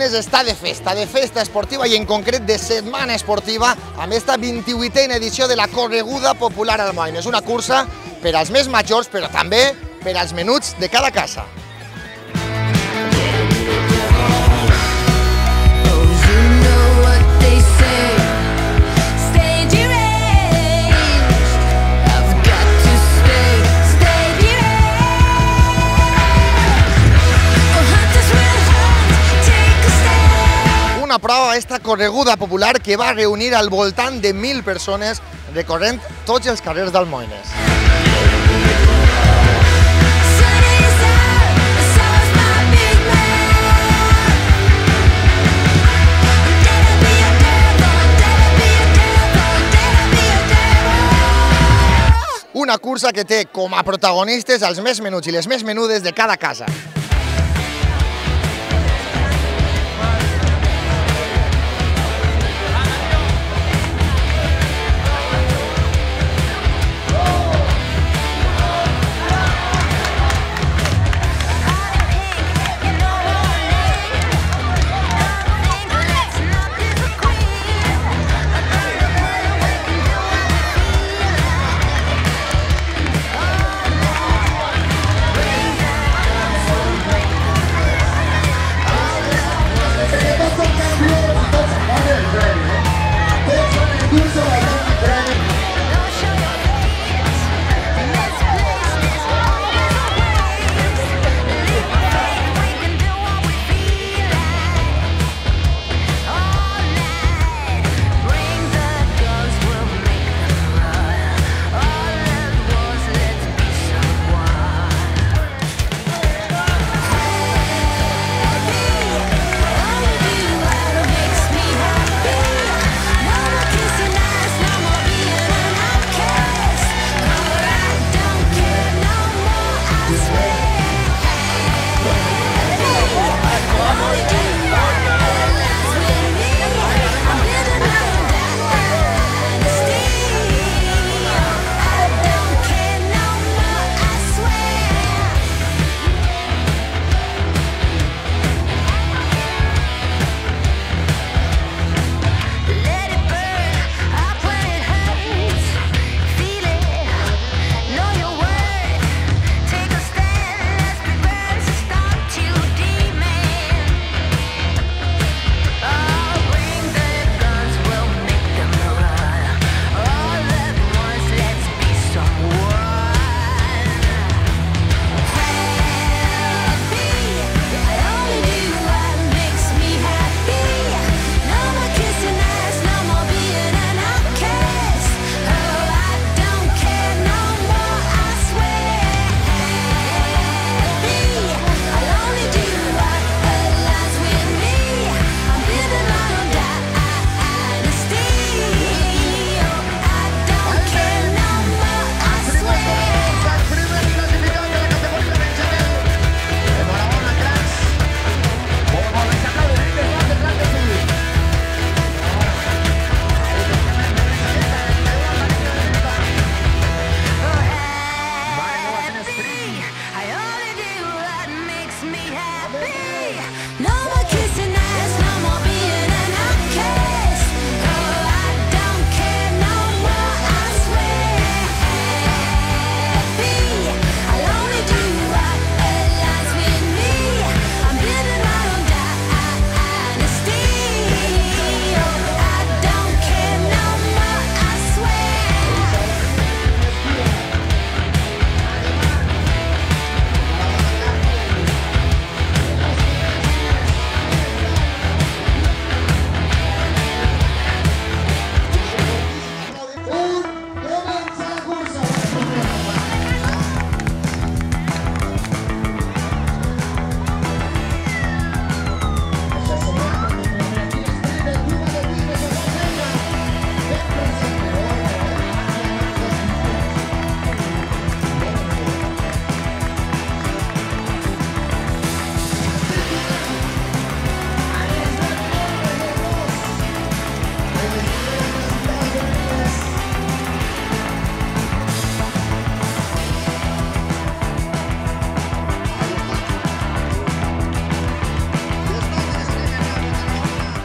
Moines està de festa esportiva i en concret de setmana esportiva amb esta 28a edició de la Correguda Popular Almoines, una cursa per als més majors però també per als menuts de cada casa. Una prova, esta correguda popular que va reunir al voltant de 1.000 persones recorrent tots els carrers d'Almoines. Una cursa que té com a protagonistes els més menuts i les més menudes de cada casa.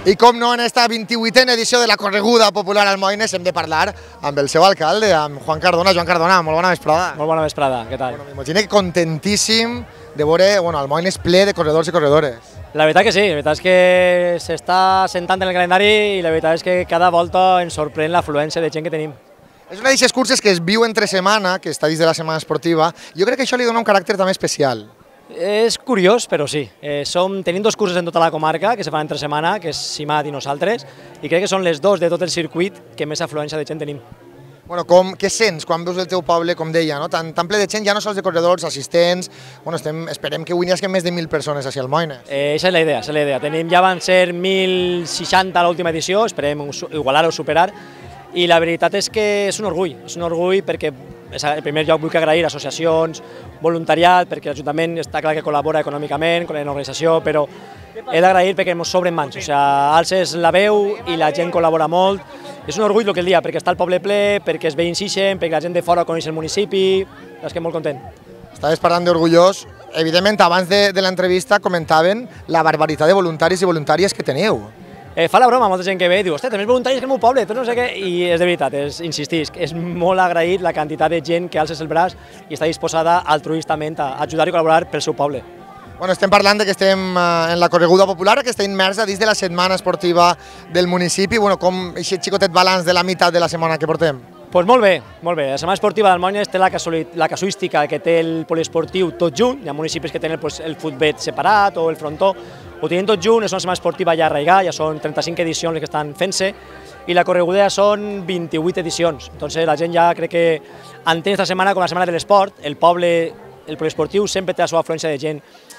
I com no, en esta 28a edició de la correguda popular Almoines hem de parlar amb el seu alcalde, amb Juan Cardona. Joan Cardona, molt bona vesprada. Molt bona vesprada, què tal? M'imagino que contentíssim de veure Almoines ple de corredors i corredores. La veritat que sí, la veritat és que s'està sentant en el calendari i la veritat és que cada volta ens sorprèn l'afluència de gent que tenim. És una d'aquestes curses que es viu entre setmana, que està dins de la setmana esportiva. Jo crec que això li dona un caràcter també especial. És curiós, però sí. Tenim dos curses en tota la comarca que se fan entre setmana, que és Simat i nosaltres, i crec que són les dos de tot el circuit que més afluència de gent tenim. Bueno, què sents quan veus el teu poble, com deia, no? Tan ple de gent, ja no sols de corredors, assistents. Bueno, esperem que avui n'hi hagi més de 1.000 persones a Almoines. Aquesta és la idea, Ja van ser 1.060 a l'última edició, esperem igualar o superar, i la veritat és que és un orgull perquè en primer lloc vull agrair associacions, voluntariat, perquè l'Ajuntament està clar que col·labora econòmicament amb l'organització, però he d'agrair perquè ens sobren mans, alces la veu i la gent col·labora molt. És un orgull el que el dia, perquè està el poble ple, perquè els veïns ixen, perquè la gent de fora coneix el municipi, és que molt content. Estaves parlant d'orgullós. Evidentment, abans de l'entrevista comentaven la barbaritat de voluntaris i voluntàries que teniu. Fa la broma molta gent que ve i diu, ostres, tens més voluntaris que el meu poble, tot no sé què, i és de veritat, insistisc, és molt agraït la quantitat de gent que alces el braç i està disposada altruistament a ajudar i col·laborar pel seu poble. Bueno, estem parlant que estem en la correguda popular, que està immersa dins de la setmana esportiva del municipi. Bueno, com aquest xicotet balanç de la meitat de la setmana que portem? Doncs molt bé, molt bé. La setmana esportiva d'Almoines té la casuística que té el poliesportiu tot junt. Hi ha municipis que tenen el futbet separat o el frontó. Ho tenen tot junt, és una setmana esportiva ja arraigada, ja són 35 edicions les que estan fent-se, i la correguda ja són 28 edicions. Entonces la gent ja crec que entén esta setmana com la setmana de l'esport. El poliesportiu sempre té la seva afluència de gent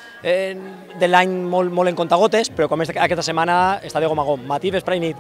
de l'any molt en contagotes, però com aquesta setmana està de gom a gom, matí, vespre i nit.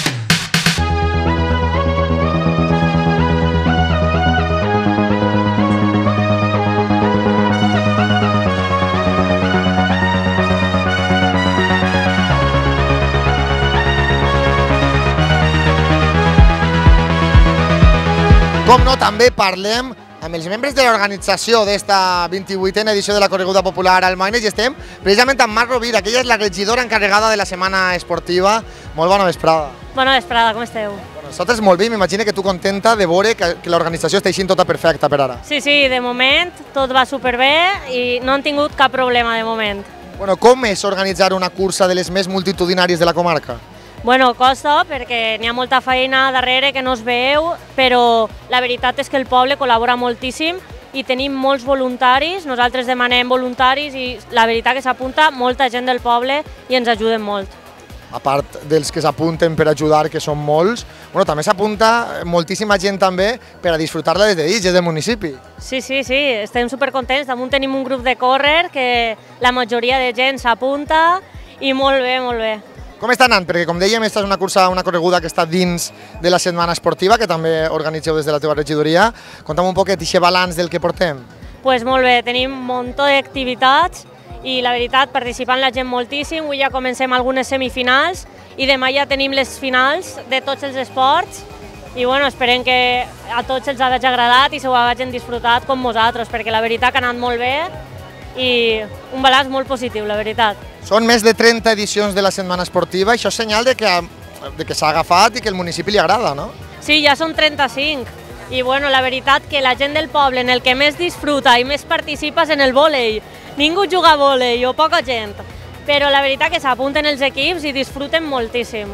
Com no, també parlem amb els membres de l'organització d'esta 28a edició de la correguda popular Almoines i estem precisament amb Mar Rovira, que ella és la regidora encarregada de la setmana esportiva. Molt bona vesprada. Bona vesprada, com esteu? Nosaltres molt bé, m'imagino que tu contenta de veure que l'organització està així tota perfecta per ara. Sí, de moment tot va superbé i no han tingut cap problema de moment. Bueno, com és organitzar una cursa de les més multitudinàries de la comarca? Bueno, costa perquè n'hi ha molta feina darrere que no es veu, però la veritat és que el poble col·labora moltíssim i tenim molts voluntaris, nosaltres demanem voluntaris i la veritat que s'apunta molta gent del poble i ens ajuden molt. A part dels que s'apunten per ajudar, que són molts, bueno, també s'apunta moltíssima gent també per a disfrutar-la des de dins, des del municipi. Sí, estem supercontents, damunt tenim un grup de córrer que la majoria de gent s'apunta i molt bé, molt bé. Com està anant? Perquè, com dèiem, aquesta és una correguda que està dins de la setmana esportiva, que també organitzeu des de la teva regidoria. Conta'm un poquet aquest balanç del que portem. Doncs molt bé, tenim un munt d'activitats i la veritat participant la gent moltíssim. Avui ja comencem algunes semifinals i demà ja tenim les finals de tots els esports i bueno, esperem que a tots els hagi agradat i se ho hagin disfrutat com vosaltres, perquè la veritat que ha anat molt bé i un balanç molt positiu, la veritat. Són més de 30 edicions de la setmana esportiva, això és senyal de que s'ha agafat i que el municipi li agrada, no? Sí, ja són 35 i bueno, la veritat que la gent del poble en el que més disfruta i més participa és en el vòlei. Ningú juga a vòlei o poca gent, però la veritat que s'apunten els equips i disfruten moltíssim.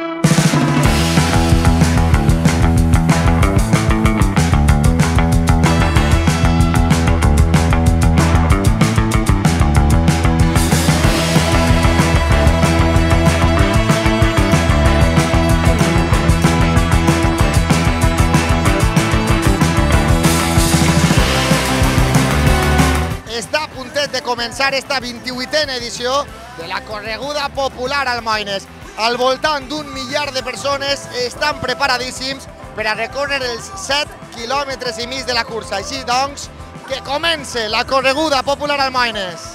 Està a puntet de començar esta 28a edició de la correguda popular Almoines. Al voltant d'un millar de persones estan preparadíssims per a recórrer els 7,5 quilòmetres de la cursa. Així doncs, que comence la correguda popular Almoines.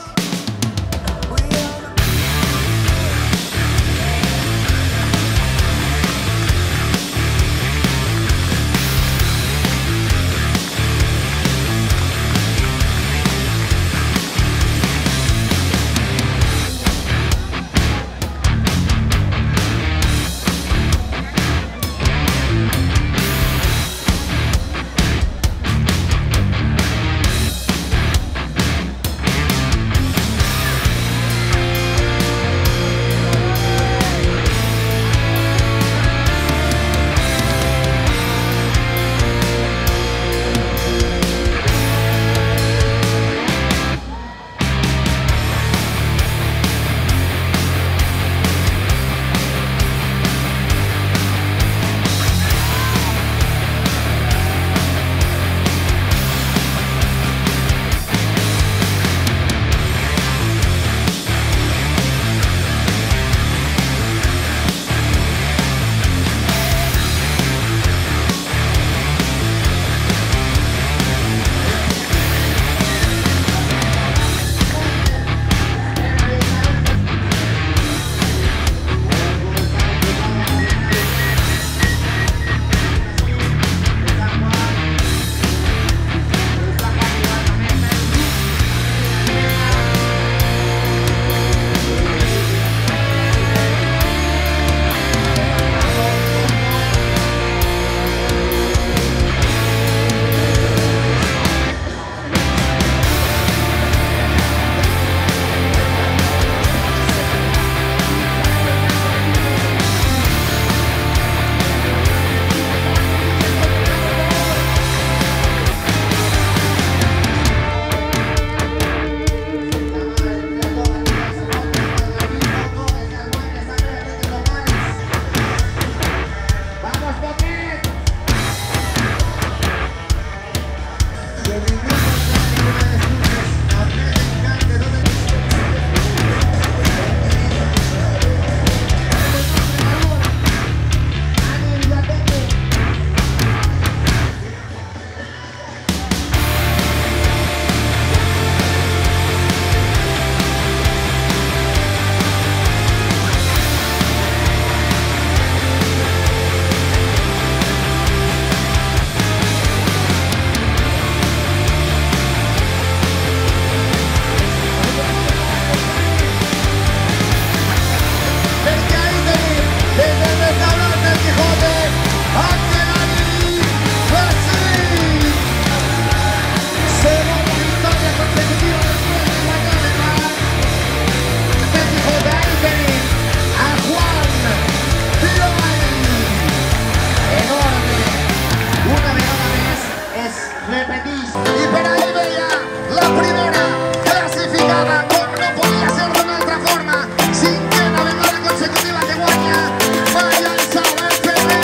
repetís. I per ahí veia la primera classificada, com no podia ser d'una altra forma. Cinquena vegada consecutiva que guanya Maya Isabel Ferrer.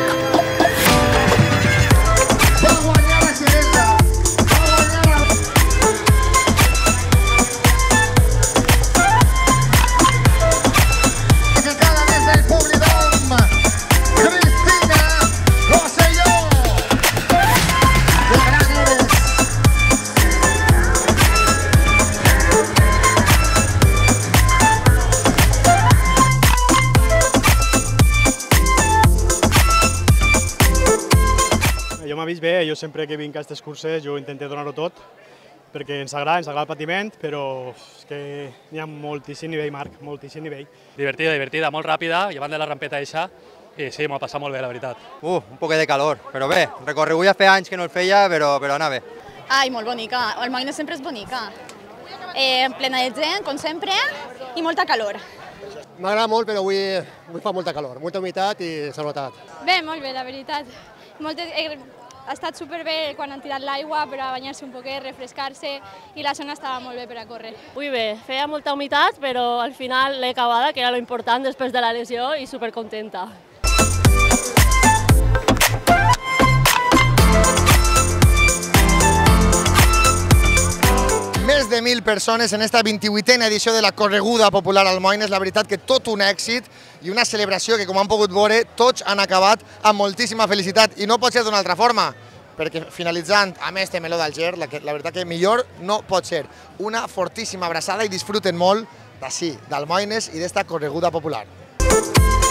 Va guanyar la Xeresa. Jo m'ha vist bé, jo sempre que vinc a aquestes curses jo intento donar-ho tot, perquè ens agrada el patiment, però és que n'hi ha moltíssim nivell, Marc, moltíssim nivell. Divertida, molt ràpida, llevant de la rampeta eixa, i sí, m'ho ha passat molt bé, la veritat. Un poc de calor, però bé, recorregut ja feia anys que no el feia, però anar bé. Ai, molt bonica, el Moines sempre és bonica. Plena de gent, com sempre, i molta calor. M'agrada molt, però avui fa molta calor, molta humitat i s'ha notat. Bé, molt bé, la veritat. Ha estat superbé quan han tirat l'aigua per a banyar-se un poquet, refrescar-se, i la zona estava molt bé per a córrer. Ui, bé, feia molta humitat, però al final l'he acabada, que era lo important després de la lesió, i supercontenta. Més de 1.000 persones en esta 28a edició de la Correguda Popular Almoines. La veritat que tot un èxit i una celebració que, com han pogut veure, tots han acabat amb moltíssima felicitat. I no pot ser d'una altra forma, perquè finalitzant amb este meló d'Alger, la veritat que millor no pot ser. Una fortíssima abraçada i disfruten molt d'ací, d'Almoines i d'esta Correguda Popular.